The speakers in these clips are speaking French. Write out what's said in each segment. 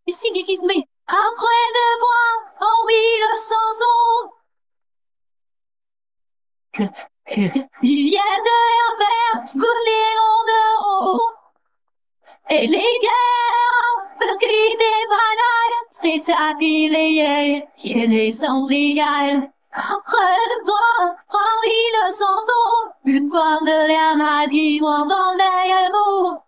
Et si mais après devoir envie le chanson. Il y a de l'envers, les de haut. Et les guerres, le cri des bananes, c'est habillé, et les enviailles. Après le doigt, envie le chanson. Une voix de l'air m'a dit, dans les mots.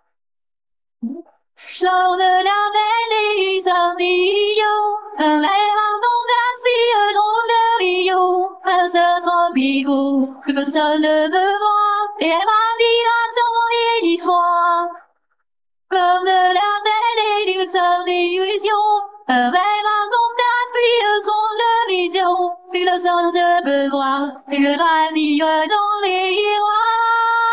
Show the love and is of the you. And let out on that sea and on the rio. As a zombie go. Because under the wall. Et ma vie a tourné l'histoire. Comme de la télé, du seul illusion. Avec un contact, puis le son de vision. Puis le son de besoin. Et le rallye dans les miroirs.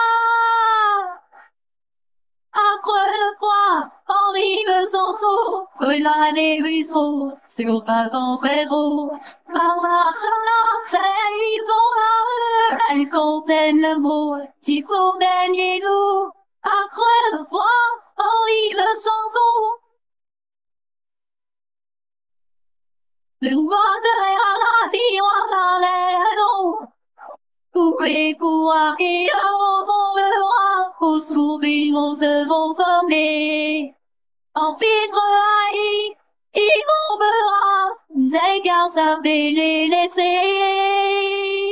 Après le poids, en rive sans saut, là les ruisseaux, sur pas en féro. Par la c'est une tour, elle contiennent le mot, qui faut baigner l'eau. Après le poids, en rive sans saut. Le roi de la vie, on a l'air d'eau. Les pouvoirs qui auront le roi, au sourire, on se vont sommer. En filtre haï, ils vont me rendre, des gars savent les laisser.